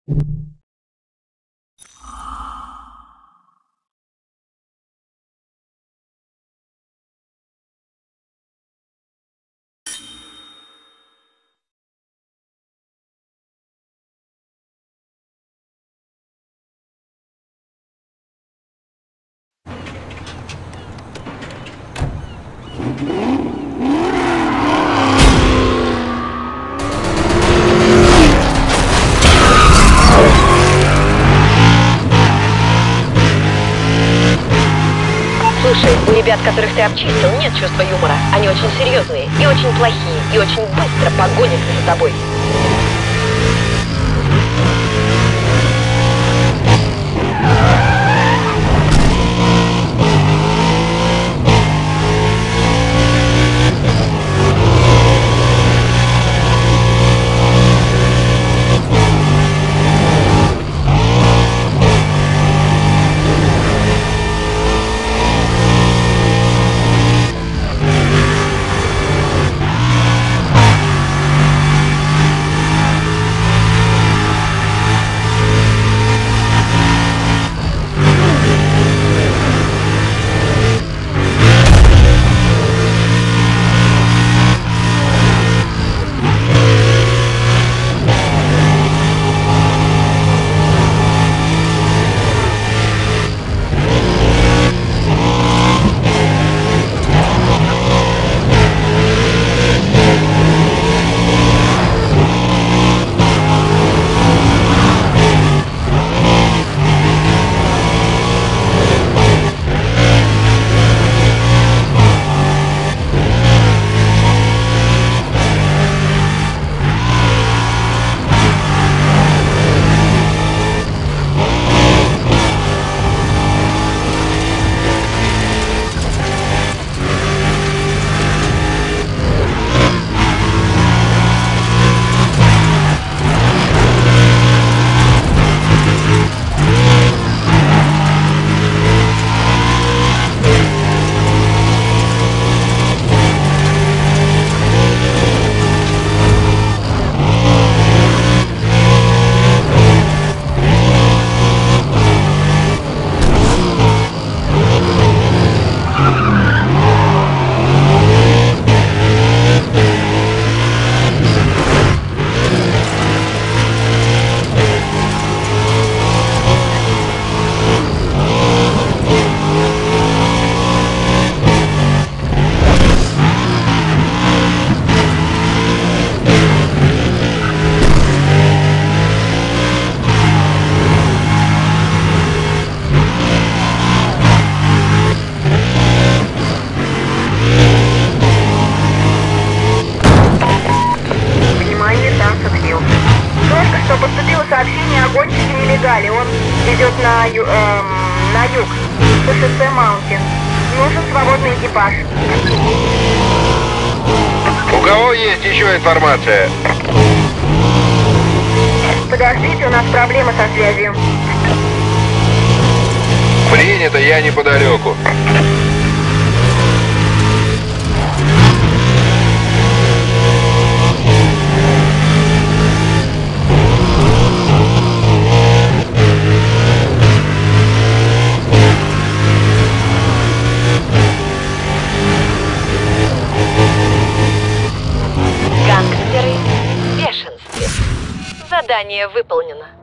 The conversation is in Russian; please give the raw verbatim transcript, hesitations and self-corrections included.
Слушай, у ребят, которых ты обчистил, нет чувства юмора. Они очень серьезные и очень плохие, и очень быстро погонятся за тобой. Сообщение о гонщике нелегале. Он идет на, ю, эм, на юг по шоссе Маунтин. Нужен свободный экипаж. У кого есть еще информация? Подождите, у нас проблемы со связью. Принято, я неподалеку. Гангстеры в бешенстве. Задание выполнено.